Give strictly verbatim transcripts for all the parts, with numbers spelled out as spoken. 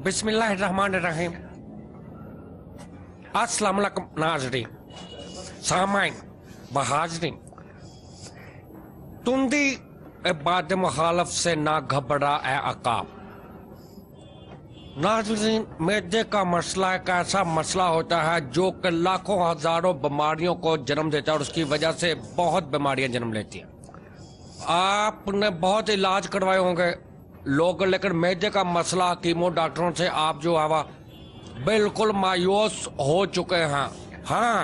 बिस्मिल्लाहिर्रहमानिर्रहीम। अस्सलाम वालेकुम नाज़रीन, सामाइन बहाज़रीन। तुंदी इबाद मुखालफ से ना घबरा ए अकाब। नाज़रीन, मैदे का मसला एक ऐसा मसला होता है जो कि लाखों हजारों बीमारियों को जन्म देता है और उसकी वजह से बहुत बीमारियां जन्म लेती हैं। आपने बहुत इलाज करवाए होंगे लोग, लेकिन मैदे का मसला हकीमों डॉक्टरों से आप जो है बिल्कुल मायूस हो चुके हैं। हाँ,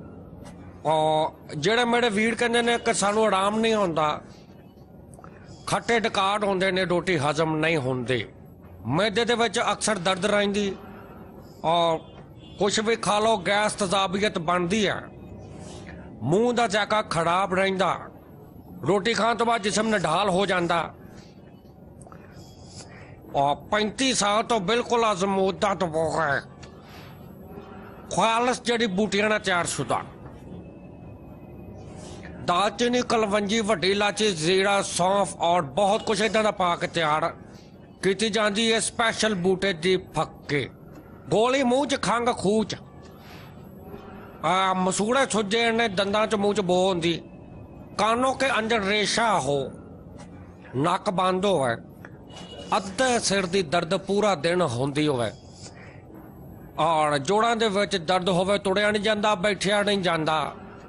और जेड़े मेरे वीर कहते ने कि सानू आराम नहीं होता, खट्टे डकार होंदे ने, रोटी हजम नहीं होंदी, मैदे दे विच अक्सर दर्द रहिंदी और कुछ भी खा लो गैस तजाबियत बनती है, मूँह का जायका खराब रहिंदा, रोटी खाने तो बाद जिसम निढाल हो जाता और पैंती साल तो बिल्कुल आजमूदा तो वो है खालस जड़ी बूटियां ना तैयार शुदा दालचीनी कलवंजी वड्डी इलायची जीरा सौंफ और बहुत कुछ इदा का पा के तैयार की जाती है स्पैशल बूटे की फक्के गोली मूँह च खंघ खूह च मसूड़े सुजे ने दंदा च मूँह च बो होंदी, कानों के अंदर रेशा हो, नक बंद हो, अद्धे सिर की दर्द पूरा दिन होंदी होवे और जोड़ां दे विच दर्द होवे, तुड़िया नहीं जाता, बैठिया नहीं जाता,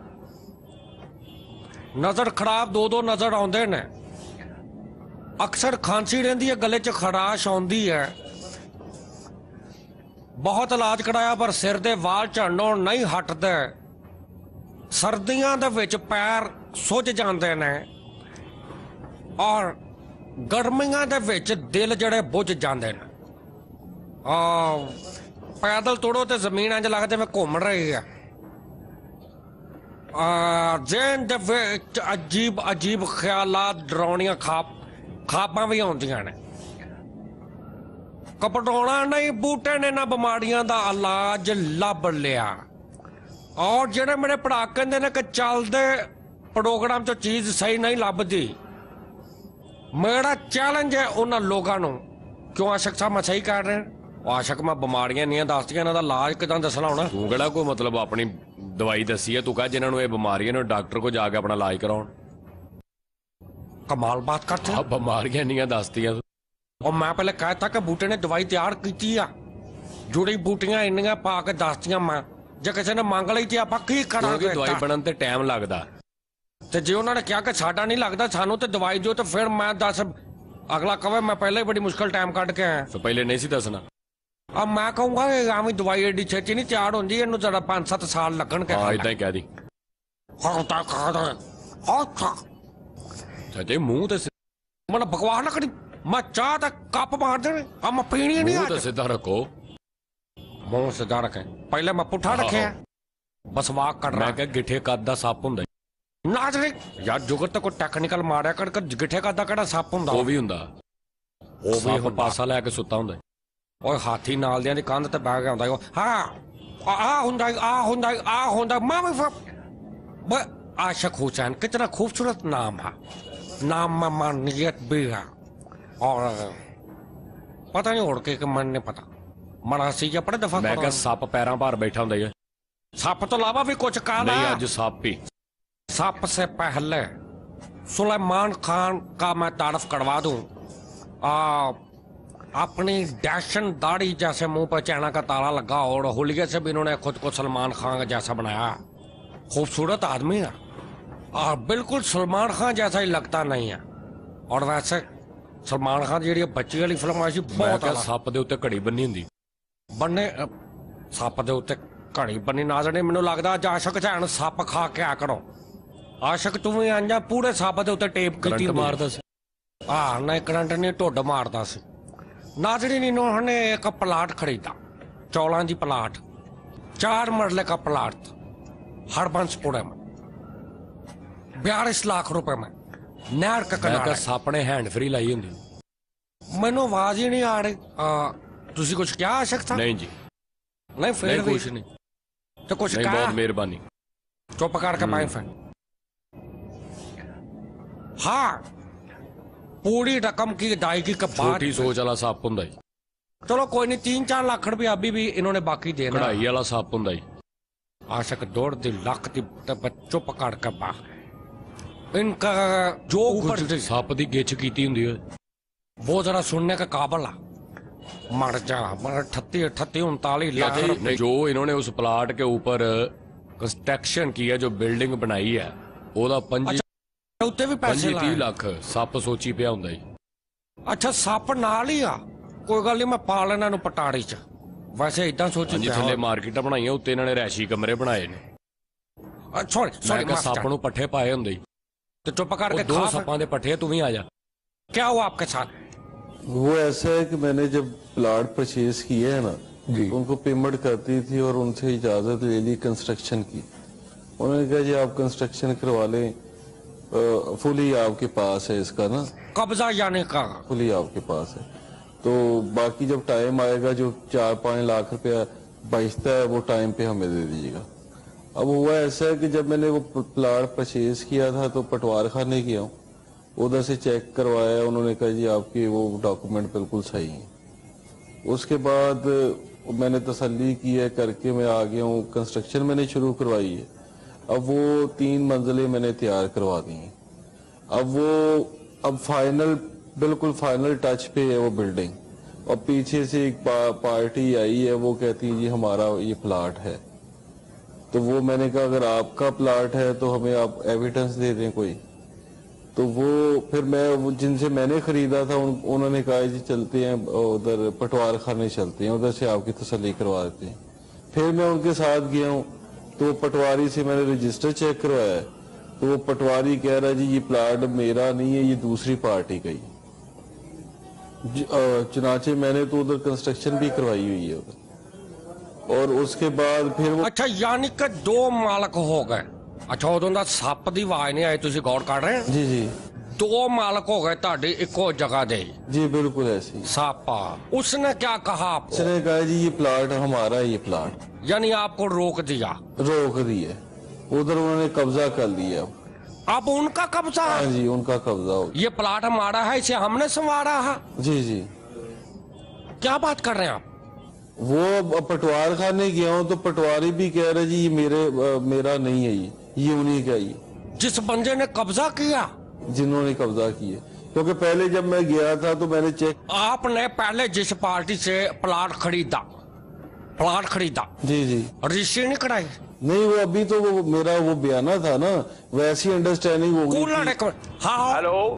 नज़र खराब दो दो नज़र आउंदे ने, अक्सर खांसी रहिंदी है, गले च खराश आउंदी है, बहुत इलाज कराया पर सिर दे वाल झड़नों नहीं हटदे, सर्दियां दे विच पैर सुज जाते ने और गर्मियां दे विच दिल जड़े बुझ जाते ने। पैदल तुड़ो तो जमीन इंज लगदे में घूम रही है। ज़हन दे विच अजीब अजीब ख्यालात, डरावनियां खाब खाबां भी आउंदियां ने। घबराउणा नहीं, बूटे ने ना बीमारियां दा इलाज लभ लिया। और जेड़े मेरे भरा कहंदे ने कि चलदे प्रोग्राम चो चीज सही नहीं लभदी, मेरा चैलेंज है उन्होंने लोगों को। क्यों आशक साहब मैं सही कह रहे हैं? आशक मैं बीमारियां नहीं दसदियां, इन्हां दा इलाज किदां दसना होना? तू केड़ा कोई मतलब अपनी दवाई दसी है? तू कह जिन्हां नूं ये बीमारियां ने डॉक्टर को जाके अपना इलाज कराउण। कमाल बात करते हो। बीमारियां नहीं दसदियां और मैं पहले कहता कि बूटे ने दवाई तैयार की आ, जुड़ी बूटियां इन्नियां पा के दसदियां, मैं जे किसी ने मंग ली तो आपां की करांगे? दवाई बनन ते टाइम लगदा, ते जे उन्होंने कहा कि साडा नहीं लगता सानू तो दवाई दो, तो फिर मैं दस अगला कहे मैं पहले ही बड़ी मुश्किल टाइम कट के आया, तो पहले नहीं सी दसना। अब मैं कहूंगा आवी दवाई एडी छेती नहीं तैयार होंदी, इहनू जरा पांच सत्त साल लगन के। हां इदां ही कह दी। खाता खाता अच्छा सच्चे मुंह ते मन बकवास ना करी, मैं चाह दा कप मार देने, अब मैं पीनी नहीं। मुंह ते सीधा रखो, मुंह सीधा रखे, पहले मैं पुठा रखे बस वाक कर रहा। मैं कह गिठे कद दा सप हुंदा नाज़रीन यार, जुगर तो कोई टेक्निकल मारिया कर कर गिठे कद दा केड़ा सप हुंदा? वो भी हुंदा, वो भी सप पासा लेके सुता हुंदा। ओए हाथी नाल दियां दी कंध ते बैठ गया हुंदा। हां आ हुंदा आ हुंदा आ हुंदा मैं भी आशिक हुसैन, कितना खूबसूरत नाम है, नाम में मानियत भी है और पता नहीं उड़ के कि मन नहीं पता मरासी या बड़े दफा मैं कह सप पैरों भार बैठा हुंदा है। सप तो अलावा भी कुछ काला नहीं, अज सप ही। सप से पहले सुलेमान खान का मैं तारफ करवा दूं, आ, अपनी डैशन दाढ़ी जैसे मुंह पर चैना का ताला लगा और हुलिये से भी इन्होंने खुद को सलमान खान जैसा बनाया। खूबसूरत आदमी है और बिल्कुल सलमान खान जैसा ही लगता नहीं है। और वैसे सलमान खान जी बच्ची वाली फिल्म आई बहुत सप दे उत्ते घड़ी बनी हुंदी, बन्ने सप दे उत्ते घड़ी बनी ना जाने। मैनूं लगदा अज आशिक हुसैन सप खा के आ करो। आशिक तू भी आंजा पूरे सप दे उत्ते टेप कीती मारदा सी। हां नहीं करंट नहीं, ढुड मारदा सी। नाज़रीन इन्होंने एक प्लाट खरीदा, चौलां दी प्लाट, चार मरले का प्लाट, हरबंसपुरे में, बयालीस लाख रुपए में, नहर का किनारा। सापने हैंड फ्री लाई हुंदी। मैनू आवाज ही नहीं आ रही। तुसी कुछ क्या आशिक था? नहीं जी, नहीं फिर नहीं, कुछ नहीं तो कुछ नहीं, क्या? बहुत मेहरबानी। चुप करके मैं फिर हाँ पूरी रकम की अदायगी के बाद छोटी सोच वाला सप हुंदा है। चलो कोई नहीं, तीन चार लाख रुपया अभी भी इन्होंने बाकी देना। कढ़ाई वाला सप हुंदा जी। आशक दौड़ दी लक दी ते बच्चों पकड़ के बा इनका जो ऊपर सप दी गिच कीती हुंदी है, वो जरा सुनने का काबिल आ। मर जा, मर अठत्ती अठत्ती उनतालीस लाख रुपए। जो इन्होंने उस प्लाट के ऊपर कंस्ट्रक्शन की है, जो बिल्डिंग बनाई है, ओदा पंजी अच्छा, उत्ते भी पैसे पंजी तीह लाए। लाख सप सोची पिया हुंदा जी। अच्छा सप नाल ही आ, कोई गल नहीं, मैं पा लेना इहनूं पटाड़ी च। वैसे इदां सोची ਹਾਂਜੀ ਥੱਲੇ ਮਾਰਕੀਟਾਂ ਬਣਾਈਆਂ, ਉੱਤੇ ਇਹਨਾਂ ਨੇ ਰੈਸ਼ੀ ਕਮਰੇ ਬਣਾਏ ਨੇ। सॉरी ਮੈਂ सॉरी ਕਿਹਾ ਸੱਪ ਨੂੰ ਪੱਠੇ ਪਾਏ ਹੁੰਦੇ ਜੀ। तो चुप ਉਹ करके ਦੋ खा। ਸੱਪਾਂ ਦੇ ਪੱਠੇ, ਤੂੰ ਵੀ ਆ ਜਾ। क्या हुआ आपके साथ? वो ऐसा है कि मैंने जब प्लाट परचेज किए है ना, उनको पेमेंट करती थी और उनसे इजाजत ले ली कंस्ट्रक्शन की। उन्होंने कहा जी आप कंस्ट्रक्शन करवा लें, फुली आपके पास है इसका ना, कब्जा यानी का? फुली आपके पास है। तो बाकी जब टाइम आएगा जो चार पाँच लाख रुपया बचता है वो टाइम पे हमें दे दीजिएगा। अब हुआ ऐसा है कि जब मैंने वो प्लाट परचेज किया था तो पटवार खाने गया हूँ, उधर से चेक करवाया, उन्होंने कहा जी आपके वो डॉक्यूमेंट बिल्कुल सही हैं। उसके बाद मैंने तसल्ली की है करके मैं आ गया हूँ, कंस्ट्रक्शन मैंने शुरू करवाई है। अब वो तीन मंजिलें मैंने तैयार करवा दी हैं। अब वो अब फाइनल बिल्कुल फाइनल टच पे है वो बिल्डिंग, और पीछे से एक पा, पार्टी आई है, वो कहती है जी हमारा ये प्लाट है। तो वो मैंने कहा अगर आपका प्लाट है तो हमें आप एविडेंस दे दें कोई। तो वो फिर मैं वो जिनसे मैंने खरीदा था उन, उन्होंने कहा जी चलते हैं उधर पटवार खाने चलते हैं, उधर से आपकी तसल्ली करवा देते हैं। फिर मैं उनके साथ गया हूँ, तो पटवारी से मैंने रजिस्टर चेक करवाया है, तो वो पटवारी कह रहा है जी ये प्लाट मेरा नहीं है, ये दूसरी पार्टी का ही। चुनाचे मैंने तो उधर कंस्ट्रक्शन भी करवाई हुई है उधर, और उसके बाद फिर वो अच्छा यानी कि दो मालक हो गए। अच्छा उदों दा सप दी आवाज नहीं आई, तुसी गौर कर रहे हैं? जी जी दो मालक हो गए ताड़ी इको जगह दे। जी बिल्कुल ऐसी। सापा उसने क्या कहा आपको? उसने कहा जी ये प्लाट हमारा है, ये प्लाट यानी आपको रोक दिया? रोक दिया, उधर उन्होंने कब्जा कर लिया। अब उनका कब्जा हाँ है? जी उनका कब्जा हो। ये प्लाट हमारा है, इसे हमने संवारा है। जी जी क्या बात कर रहे हैं आप? वो पटवार खाने गया हूँ तो पटवारी भी कह रहे जी ये मेरे आ, मेरा नहीं है, ये ये उन्हीं का ही, जिस बंदे ने कब्जा किया, जिन्होंने कब्जा किया। क्योंकि पहले जब मैं गया था तो मैंने चेक। आपने पहले जिस पार्टी से प्लाट खरीदा प्लाट खरीदा जी जी रजिस्ट्री नहीं कराई? नहीं, वो अभी तो वो मेरा वो बयाना था ना, वैसी अंडरस्टैंडिंग हो गई कूलर थी। एक मिनट। हाँ हेलो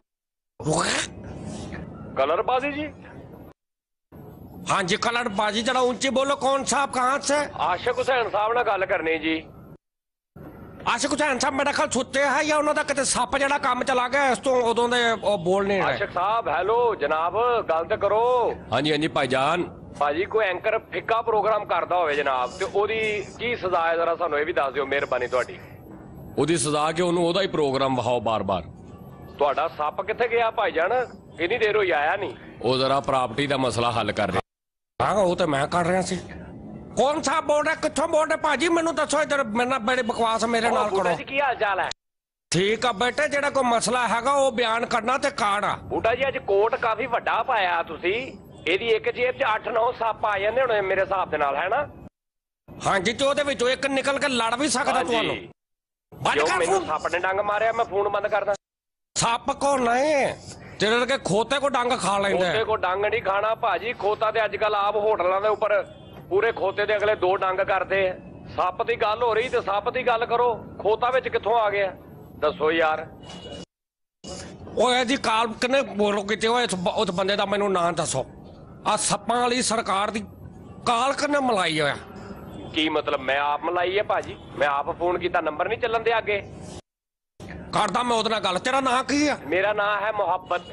कलरबाजी जी। हाँ जी कलर बाजी, जरा ऊंची बोलो। कौन साहब कहाँ से? ਆਸ਼ਕ ਹੁਸੈਨ ਸਾਹਿਬ ਨਾਲ ਗੱਲ ਕਰਨੀ ਜੀ। आशिक हुसैन साहब मेरा ख्याल सुते है या उन्होंने किते सप जड़ा काम चला गया इस तो उदों दे ਉਹ ਬੋਲ ਨਹੀਂ ਰਹੇ। ਆਸ਼ਕ ਸਾਹਿਬ ਹੈਲੋ ਜਨਾਬ, ਗੱਲ ਤੇ ਕਰੋ। ਹਾਂਜੀ ਹਾਂਜੀ ਭਾਈਜਾਨ। ਭਾਜੀ ਕੋਈ ਐਂਕਰ ਫਿੱਕਾ ਪ੍ਰੋਗਰਾਮ ਕਰਦਾ ਹੋਵੇ ਜਨਾਬ, ਤੇ ਉਹਦੀ ਕੀ ਸਜ਼ਾ ਹੈ ਜ਼ਰਾ ਸਾਨੂੰ ਇਹ ਵੀ ਦੱਸ ਦਿਓ, ਮਿਹਰਬਾਨੀ ਤੁਹਾਡੀ। ਉਹਦੀ ਸਜ਼ਾ ਕਿ ਉਹਨੂੰ ਉਹਦਾ ਹੀ ਪ੍ਰੋਗਰਾਮ ਵਿਖਾਓ ਬਾਰ-ਬਾਰ। ਤੁਹਾਡਾ ਸੱਪ ਕਿੱਥੇ ਗਿਆ ਭਾਈਜਾਨ? ਕਿੰਨੀ ਦੇਰ ਹੋਈ ਆਇਆ ਨਹੀਂ? ਉਹ ਜ਼ਰਾ ਪ੍ਰਾਪਰਟੀ ਦਾ ਮਸਲਾ ਹੱਲ ਕਰ ਰਿਹਾ। हाँ वो तो मैं कर रहा सी। कौन सा बोल रहा, कितों बोल रहे भाजी? मैनू दसो इधर, मेरे बड़ी बकवास मेरे नाल करो। ਕੀ ਹਾਲ ਚਾਲ ਹੈ? ठीक है बेटे, जेड़ा कोई मसला हैगा वो बयान करना ते काड़ आ। ਬੂਟਾ ਜੀ ਅੱਜ ਕੋਟ ਕਾਫੀ ਵੱਡਾ ਪਾਇਆ ਤੁਸੀਂ। ਇਹਦੀ ਇੱਕ ਜੇਬ 'ਚ ਅੱਠ ਨੌ ਸੱਪ ਆ ਜਾਂਦੇ ਹੋਣੇ ਮੇਰੇ ਹਿਸਾਬ ਦੇ ਨਾਲ, ਹੈ ਨਾ? हाँ जी, तो ਉਹਦੇ ਵਿੱਚੋਂ ਇੱਕ ਨਿਕਲ ਕੇ ਲੜ ਵੀ ਸਕਦਾ ਤੁਹਾਨੂੰ। ਬੰਦ ਜੋ ਕਰ ਮੈਨੂੰ ਫੋਨ। ਸੱਪ ਨੇ ਡੰਗ ਮਾਰਿਆ, ਮੈਂ ਫੋਨ ਬੰਦ ਕਰਦਾ। ਸੱਪ ਕੋ ਨਹੀਂ, ਤੇਰੇ ਕੇ ਖੋਤੇ ਕੋ ਡੰਗ ਖਾ ਲੈਂਦੇ। ਖੋਤੇ ਕੋ ਡੰਗ ਨਹੀਂ ਖਾਣਾ ਭਾਜੀ, ਖੋਤਾ ਤੇ ਅੱਜ ਕੱਲ ਆਪ ਹੋਟਲਾਂ ਦੇ ਉੱਪਰ ਪੂਰੇ ਖੋਤੇ ਦੇ ਅਗਲੇ ਦੋ ਡੰਗ ਕਰਦੇ ਆ। ਸੱਪ ਦੀ ਗੱਲ ਹੋ ਰਹੀ ਤੇ ਸੱਪ ਦੀ ਗੱਲ ਕਰੋ, ਖੋਤਾ ਵਿੱਚ ਕਿੱਥੋਂ ਆ ਗਿਆ ਦੱਸੋ ਯਾਰ। ਉਹ ਇਹਦੀ ਕਾਲ ਕਿਨੇ ਬੋਲੋ ਕਿਤੇ ਹੋਏ ਉਸ ਬੰਦੇ ਦਾ ਮੈਨੂੰ ਨਾਂ ਦੱਸੋ। ਆ ਸੱਪਾਂ ਵਾਲੀ ਸਰਕਾਰ ਦੀ ਕਾਲ ਕਿਨੇ ਮਲਾਈ ਹੋਇਆ? ਕੀ ਮਤਲਬ ਮੈਂ ਆਪ ਮਲਾਈ ਹੈ ਭਾਜੀ? ਮੈਂ ਆਪ ਫੋਨ ਕੀਤਾ, ਨੰਬਰ ਨਹੀਂ ਚੱਲਣ ਦੇ ਅੱਗੇ। ਕਰਦਾ ਮੈਂ ਉਹਦੇ ਨਾਲ ਗੱਲ। ਤੇਰਾ ਨਾਂ ਕੀ ਆ? ਮੇਰਾ ਨਾਂ ਹੈ ਮੁਹੱਬਤ।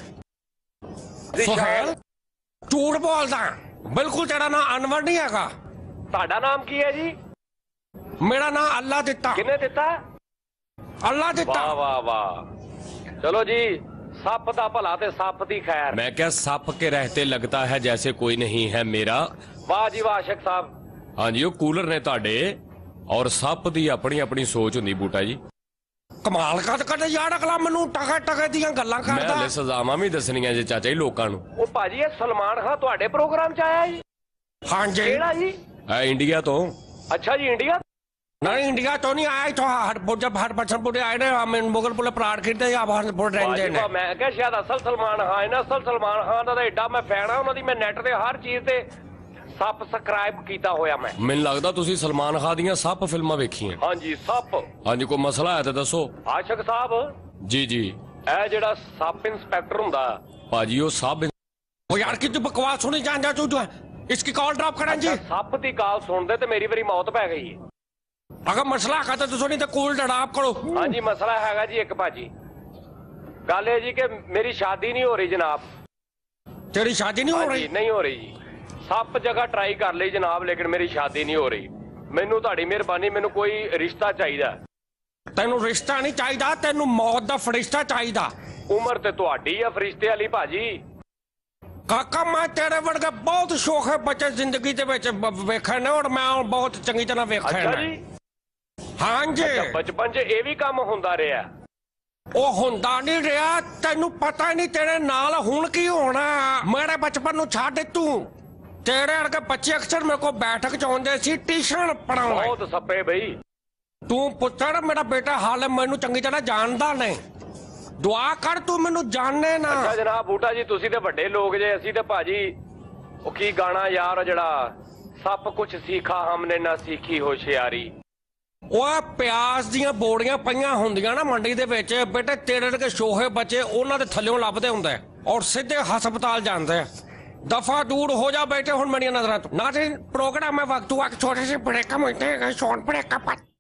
ਸੁਹੇਲ? ਝੂਠ ਬੋਲਦਾ, ਬਿਲਕੁਲ ਤੇਰਾ ਨਾਂ ਅਨਵਰ ਨਹੀਂ ਹੈਗਾ। ਤੁਹਾਡਾ ਨਾਮ ਕੀ ਹੈ ਜੀ? ਮੇਰਾ ਨਾਂ ਅੱਲਾ ਦਿੱਤਾ। ਕਿਹਨੇ ਦਿੱਤਾ? ਅੱਲਾ ਦਿੱਤਾ। ਵਾਹ ਵਾਹ ਵਾਹ। ਚਲੋ ਜੀ, ਸੱਪ ਦਾ ਭਲਾ ਤੇ ਸੱਪ ਦੀ ਖੈਰ। ਮੈਂ ਕਿਹਾ ਸੱਪ ਕੇ ਰਹਤੇ लगता है जैसे कोई नहीं है मेरा। ਵਾਹ ਜੀ ਵਾਹ ਆਸ਼ਕ ਸਾਹਿਬ। ਹਾਂਜੀ ਉਹ ਕੂਲਰ ਨੇ ਤੁਹਾਡੇ, ਔਰ ਸੱਪ ਦੀ ਆਪਣੀ ਆਪਣੀ ਸੋਚ ਹੁੰਦੀ ਬੂਟਾ ਜੀ। ਕਮਾਲ ਕਰ ਕਦੇ ਯਾਰ ਅਗਲਾ ਮੈਨੂੰ ਟਕੇ ਟਕੇ ਦੀਆਂ ਗੱਲਾਂ ਮੈਂ ਕਰਦਾ ਹਲੇ ਸਜ਼ਾਵਾਂ ਵੀ ਦੱਸਣੀਆਂ ਜੇ ਚਾਚਾ ਜੀ ਲੋਕਾਂ ਨੂੰ। ਉਹ ਭਾਜੀ ਇਹ ਸਲਮਾਨ ਖਾਨ ਤੁਹਾਡੇ ਪ੍ਰੋਗਰਾਮ 'ਚ ਆਇਆ ਜੀ? ਹਾਂਜੀ ਕਿਹੜਾ ਜੀ? ਐ ਇੰਡੀਆ ਤੋਂ। ਅੱਛਾ ਜੀ, ਇੰਡੀਆ? नहीं इंडिया तो नहीं आए तो हर जब हर बचनपुर आए ना हम मुगलपुर प्राण खरीदते या हरपुर ਰਹਿੰਦੇ ਭਾਜੀ ਨੇ ਵਾ, ਮੈਂ ਕਿਹਾ ਸ਼ਾਇਦ ਅਸਲ ਸਲਮਾਨ ਖਾਨ ਹੈ। ਅਸਲ ਸਲਮਾਨ ਖਾਨ ਦਾ ਤਾਂ ਏਡਾ ਮੈਂ ਫੈਨ ਆ ਉਹਨਾਂ ਦੀ, ਮੈਂ ਨੈਟ ਤੇ ਹਰ ਚੀਜ਼ ਤੇ ਸਬਸਕ੍ਰਾਈਬ ਕੀਤਾ ਹੋਇਆ ਮੈਂ। ਮੈਨੂੰ ਲੱਗਦਾ ਤੁਸੀਂ ਸਲਮਾਨ ਖਾਨ ਦੀਆਂ ਸੱਪ ਫਿਲਮਾਂ ਵੇਖੀਆਂ। ਹਾਂਜੀ ਸੱਪ। ਹਾਂਜੀ ਕੋਈ ਮਸਲਾ ਹੈ ਤਾਂ ਦੱਸੋ। ਆਸ਼ਕ ਸਾਹਿਬ, ਜੀ ਜੀ ਇਹ ਜਿਹੜਾ ਸਬ ਇੰਸਪੈਕਟਰ ਹੁੰਦਾ ਭਾਜੀ ਉਹ ਸਭ ਉਹ ਯਾਰ ਕਿ ਤੂੰ ਬਕਵਾਸ ਸੁਣੀ ਜਾਂਦਾ ਤੂੰ ਤੂੰ इसकी कॉल ड्रॉप करें जी ਸੱਪ ਦੀ ਕਾਲ ਸੁਣਦੇ ਤੇ ਮੇਰੀ ਵਾਰੀ ਮੌਤ ਪੈ ਗਈ ਹੈ। अगर मसला खाता तो सुनी तो कॉल ड्रॉप करो। ਹਾਂਜੀ ਮਸਲਾ ਹੈਗਾ ਜੀ ਇੱਕ ਭਾਜੀ। ਗੱਲ ਇਹ ਜੀ ਕਿ ਮੇਰੀ ਸ਼ਾਦੀ ਨਹੀਂ ਹੋ ਰਹੀ ਜਨਾਬ। तेरी शादी नहीं हो ਹਾਂਜੀ रही? ਨਹੀਂ ਹੋ ਰਹੀ ਜੀ। ਸੱਪ ਜਗ੍ਹਾ ਟਰਾਈ ਕਰ ਲਈ ਜਨਾਬ, ਲੇਕਿਨ ਮੇਰੀ ਸ਼ਾਦੀ ਨਹੀਂ ਹੋ ਰਹੀ। ਮੈਨੂੰ ਤੁਹਾਡੀ ਮਿਹਰਬਾਨੀ, ਮੈਨੂੰ ਕੋਈ ਰਿਸ਼ਤਾ ਚਾਹੀਦਾ। तेनू रिश्ता नहीं चाहिए, तेनू मौत दा फरिश्ता चाहिए। ਉਮਰ ਤੇ ਤੁਹਾਡੀ ਆ ਫਰਿਸ਼ਤੇ ਵਾਲੀ ਭਾਜੀ। काका मैं तेरे वर्गे बहुत शौक है बच्चे जिंदगी दे विच वेखण ने और मैं बहुत चंगी तरह वेखण ਅੱਛਾ ने। ਜੀ, हाँ जी ਬਚਪਨ 'ਚ ਇਹ ਵੀ ਕੰਮ ਹੁੰਦਾ ਰਿਹਾ। ਉਹ ਹੁੰਦਾ ਨਹੀਂ ਰਿਹਾ, ਤੈਨੂੰ ਪਤਾ ਨਹੀਂ ਤੇਰੇ ਨਾਲ ਹੁਣ ਕੀ ਹੋਣਾ। ਮੇਰੇ ਬਚਪਨ ਨੂੰ ਛੱਡ ਤੂੰ, ਤੇਰੇ ਵਰਗੇ ਬੱਚੇ ਅਕਸਰ ਮੇਰੇ ਕੋਲ ਬੈਠਕ ਚ ਆਉਂਦੇ ਸੀ ਟਿਊਸ਼ਨ ਪੜਾਉਣ। ਬਹੁਤ ਸੱਪੇ ਬਈ। ਤੂੰ ਪੁੱਤਰ ਮੇਰਾ ਬੇਟਾ ਹਾਲੇ ਮੈਨੂੰ ਚੰਗੀ ਤਰ੍ਹਾਂ ਜਾਣਦਾ ਨਹੀਂ, ਦੁਆ ਕਰ ਤੂੰ ਮੈਨੂੰ ਜਾਣੇ ਨਾ। ਅੱਛਾ ਜਨਾਬ ਬੂਟਾ ਜੀ, ਤੁਸੀਂ ਤੇ ਵੱਡੇ ਲੋਕ ਜੇ, ਅਸੀਂ ਤੇ ਭਾਜੀ ਉਹ ਕੀ ਗਾਣਾ ਯਾਰ ਜਿਹੜਾ ਸਭ ਕੁਝ ਸਿੱਖਾ ਹਮਨੇ ਨਾ ਸਿੱਖੀ ਹੋਸ਼ਿਆਰੀ। ਉਹ ਪਿਆਜ਼ ਦੀਆਂ ਬੋੜੀਆਂ ਪਈਆਂ ਹੁੰਦੀਆਂ ਨਾ ਮੰਡੀ ਦੇ ਵਿੱਚ, ਬੇਟੇ ਤੇਰੇ ਵਰਗੇ ਸ਼ੋਹੇ ਬੱਚੇ ਉਹਨਾਂ ਦੇ ਥੱਲਿਓਂ ਲੱਭਦੇ ਹੁੰਦੇ ਔਰ ਸਿੱਧੇ ਹਸਪਤਾਲ ਜਾਂਦੇ ਆ। ਦਫਾ ਦੂਰ ਹੋ ਜਾ ਬੇਟੇ ਹੁਣ ਮੇਰੀਆਂ ਨਜ਼ਰਾਂ ਤੋਂ। ਨਾ ਤੇ ਪ੍ਰੋਗਰਾਮ ਹੈ ਵਕਤ ਵਕਤ ਛੋਟੇ ਸੇ ਬ੍ਰੇਕ ਮਿਲते हैं शॉर्ट ब्रेक का